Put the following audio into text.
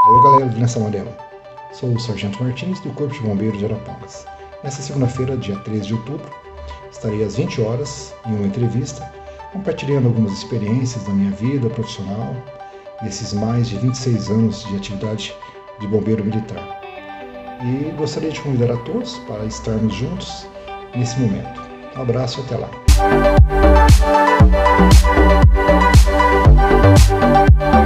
Olá galera do Lençol Amarelo, sou o Sargento Martins do Corpo de Bombeiros de Arapongas. Nesta segunda-feira, dia 13 de outubro, estarei às 20 horas em uma entrevista compartilhando algumas experiências da minha vida profissional e esses mais de 26 anos de atividade de bombeiro militar. E gostaria de convidar a todos para estarmos juntos nesse momento. Um abraço e até lá.